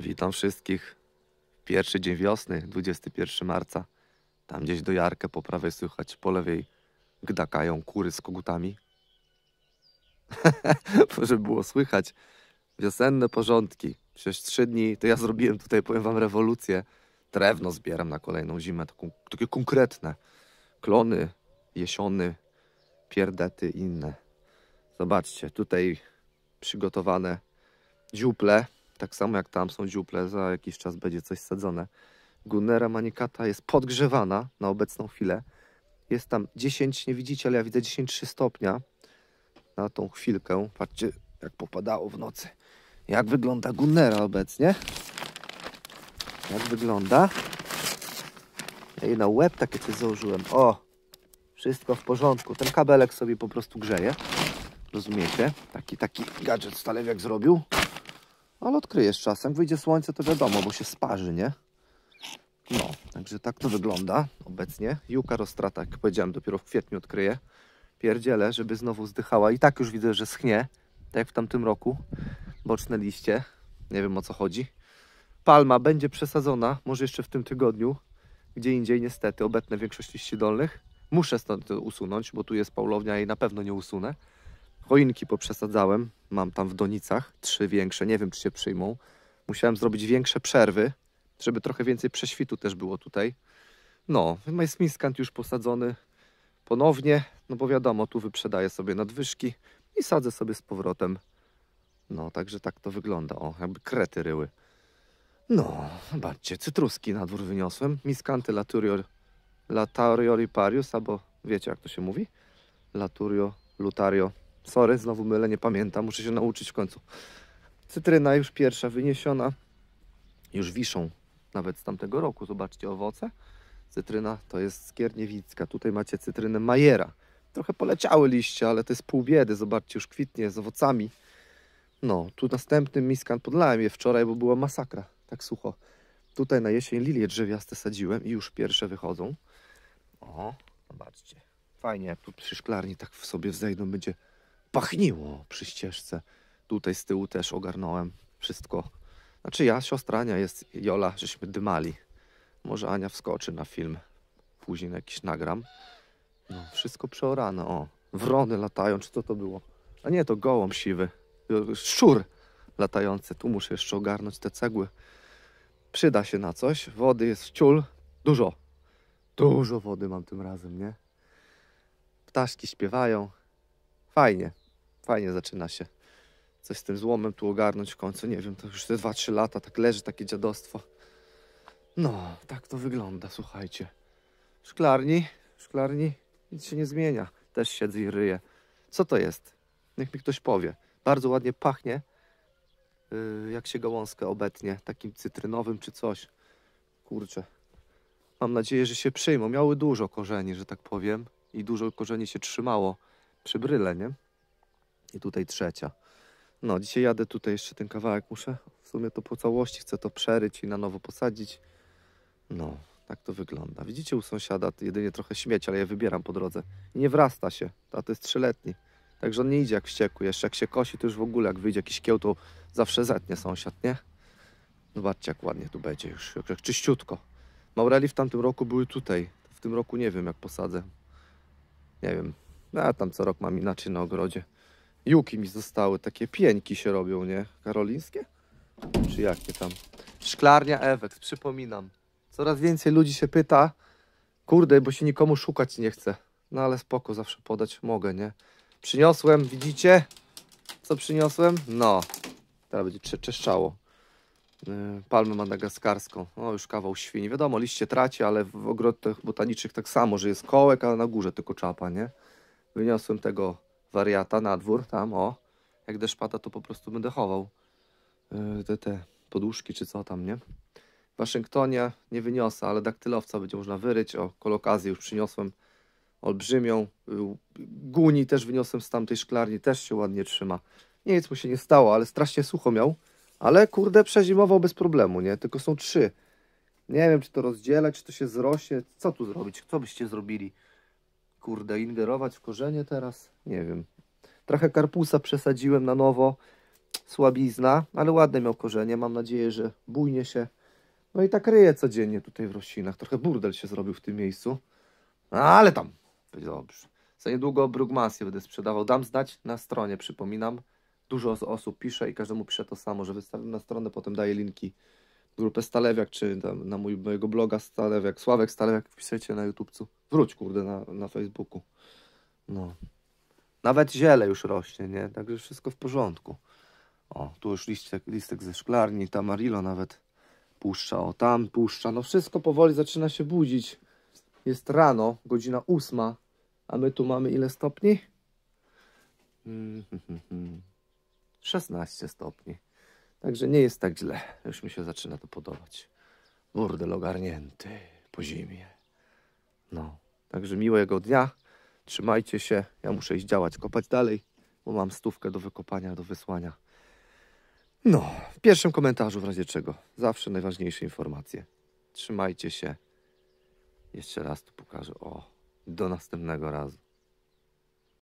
Witam wszystkich. Pierwszy dzień wiosny, 21 marca. Tam gdzieś do Jarkę po prawej słychać, po lewej gdakają kury z kogutami. Żeby było słychać. Wiosenne porządki. Przez 3 dni to ja zrobiłem tutaj, powiem wam, rewolucję. Drewno zbieram na kolejną zimę, takie konkretne. Klony, jesiony, pierdety i inne. Zobaczcie, tutaj przygotowane dziuple. Tak samo jak tam są dziuple, za jakiś czas będzie coś sadzone. Gunnera manicata jest podgrzewana na obecną chwilę. Jest tam 10, nie widzicie, ale ja widzę 10,3 stopnia na tą chwilkę. Patrzcie, jak popadało w nocy. Jak wygląda Gunnera obecnie? Jak wygląda? Ja jej na łeb takie coś założyłem. O! Wszystko w porządku. Ten kabelek sobie po prostu grzeje. Rozumiecie? Taki gadżet Stalewiak zrobił. Ale odkryjesz czasem. Wyjdzie słońce, to wiadomo, bo się sparzy, nie? No, także tak to wygląda obecnie. Juka roztrata, jak powiedziałem, dopiero w kwietniu odkryję. Pierdzielę, żeby znowu zdychała. I tak już widzę, że schnie. Tak jak w tamtym roku. Boczne liście. Nie wiem, o co chodzi. Palma będzie przesadzona. Może jeszcze w tym tygodniu. Gdzie indziej niestety. Obetnę większość liści dolnych. Muszę stąd to usunąć, bo tu jest paulownia i na pewno nie usunę. Choinki poprzesadzałem. Mam tam w donicach 3 większe. Nie wiem, czy się przyjmą. Musiałem zrobić większe przerwy, żeby trochę więcej prześwitu też było tutaj. No, jest miskant już posadzony ponownie, no bo wiadomo, tu wyprzedaję sobie nadwyżki i sadzę sobie z powrotem. No, także tak to wygląda. O, jakby krety ryły. No, zobaczcie, cytruski na dwór wyniosłem. Miskanty Latario riparius, albo wiecie, jak to się mówi? Laturio, Lutario. Sorry, znowu mylę, nie pamiętam, muszę się nauczyć w końcu. Cytryna już pierwsza wyniesiona. Już wiszą nawet z tamtego roku. Zobaczcie, owoce. Cytryna to jest skierniewicka. Tutaj macie cytrynę Majera. Trochę poleciały liście, ale to jest pół biedy. Zobaczcie, już kwitnie z owocami. No, tu następny miskant podlałem je wczoraj, bo była masakra. Tak sucho. Tutaj na jesień lilie drzewiaste sadziłem i już pierwsze wychodzą. O, zobaczcie. Fajnie, jak tu przy szklarni tak w sobie wzejdą, będzie pachniło przy ścieżce. Tutaj z tyłu też ogarnąłem wszystko. Znaczy ja, siostra Ania jest, Jola, żeśmy dymali. Może Ania wskoczy na film. Później na jakiś nagram. No, wszystko przeorane. O, wrony latają. Czy co to było? A nie, to gołąb siwy. Szczur latający. Tu muszę jeszcze ogarnąć te cegły. Przyda się na coś. Wody jest ciul. Dużo. Dużo wody mam tym razem, nie? Ptaszki śpiewają. Fajnie. Fajnie zaczyna się. Coś z tym złomem tu ogarnąć w końcu. Nie wiem, to już te 2-3 lata tak leży takie dziadostwo. No, tak to wygląda, słuchajcie. W szklarni nic się nie zmienia. Też siedzę i ryję. Co to jest? Niech mi ktoś powie. Bardzo ładnie pachnie, jak się gałązkę obetnie, takim cytrynowym czy coś. Kurczę. Mam nadzieję, że się przyjmą. Miały dużo korzeni, że tak powiem. I dużo korzeni się trzymało przy bryle, nie? I tutaj trzecia. No, dzisiaj jadę tutaj jeszcze ten kawałek. Muszę w sumie to po całości. Chcę to przeryć i na nowo posadzić. No, tak to wygląda. Widzicie, u sąsiada jedynie trochę śmieci, ale je wybieram po drodze. I nie wrasta się. A to jest 3-letni. Także on nie idzie jak wściekły. Jeszcze jak się kosi, to już w ogóle jak wyjdzie jakiś kieł, to zawsze zetnie sąsiad, nie? Zobaczcie, jak ładnie tu będzie już. Jak czyściutko. Maureli w tamtym roku były tutaj. W tym roku nie wiem, jak posadzę. Nie wiem. Ja tam co rok mam inaczej na ogrodzie. Juki mi zostały. Takie pieńki się robią, nie? Karolińskie? Czy jakie tam? Szklarnia Ewex, przypominam. Coraz więcej ludzi się pyta, kurde, bo się nikomu szukać nie chce. No ale spoko, zawsze podać mogę, nie? Przyniosłem, widzicie? Co przyniosłem? No, teraz będzie czeszczało. Palmę madagaskarską. O, już kawał świni. Wiadomo, liście traci, ale w ogrodach botanicznych tak samo, że jest kołek, a na górze tylko czapa, nie? Wyniosłem tego wariata na dwór, tam, o. Jak deszcz pada, to po prostu będę chował te poduszki, czy co tam, nie? W Waszyngtonie nie wyniosę, ale daktylowca będzie można wyryć. O, kolokazję już przyniosłem olbrzymią. Guni też wyniosłem z tamtej szklarni, też się ładnie trzyma. Nic mu się nie stało, ale strasznie sucho miał. Ale kurde, przezimował bez problemu, nie? Tylko są 3. Nie wiem, czy to rozdzielać, czy to się zrośnie. Co tu zrobić? Co byście zrobili? Kurde, ingerować w korzenie teraz? Nie wiem. Trochę karpusa przesadziłem na nowo. słabizna, ale ładne miał korzenie. Mam nadzieję, że bujnie się. No i tak ryje codziennie tutaj w roślinach. Trochę burdel się zrobił w tym miejscu. Ale tam, będzie dobrze. Za niedługo Brugmasję będę sprzedawał. Dam znać na stronie, przypominam. Dużo osób pisze i każdemu pisze to samo, że wystawiam na stronę, potem daję linki. Grupę Stalewiak, czy tam na mojego bloga Stalewiak, Sławek Stalewiak, wpisujcie na YouTubcu. Wróć, kurde, na Facebooku. No. Nawet ziele już rośnie, nie? Także wszystko w porządku. O, tu już listek ze szklarni, Tamarilo nawet puszcza, o tam puszcza. No wszystko powoli zaczyna się budzić. Jest rano, godzina 8, a my tu mamy ile stopni? 16 stopni. Także nie jest tak źle. Już mi się zaczyna to podobać. Burdel ogarnięty po zimie. No, także miłego dnia. Trzymajcie się. Ja muszę iść działać, kopać dalej, bo mam 100 do wykopania, do wysłania. No, w pierwszym komentarzu w razie czego. Zawsze najważniejsze informacje. Trzymajcie się. Jeszcze raz tu pokażę. O, do następnego razu.